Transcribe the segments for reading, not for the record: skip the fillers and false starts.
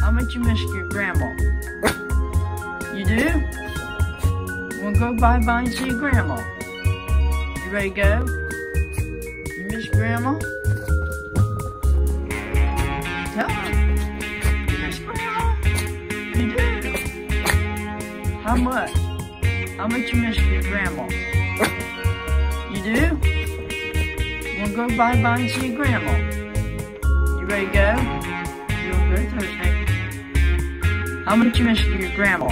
How much you miss your grandma? You do? We'll go bye-bye and see your grandma. You ready to go? You miss grandma? Tell her. You miss grandma? You do? How much? How much you miss your grandma? You do? We'll go bye-bye and see your grandma. You ready to go? You'll go Thursday. How much you miss your grandma?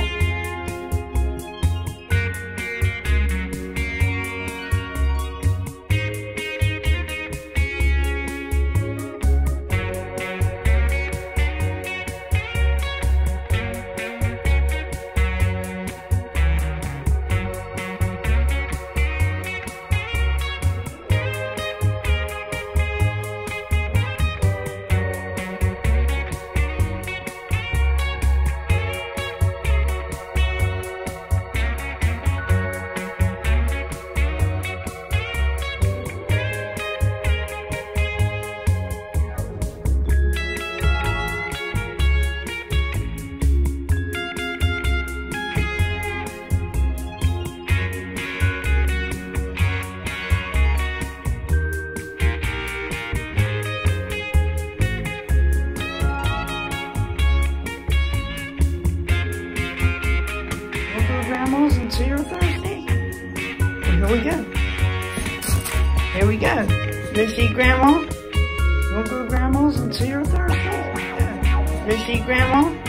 Grandma's and see her Thursday. Well, here we go. Here we go. You see Grandma? We'll go to Grandma's and see her Thursday. You see Grandma?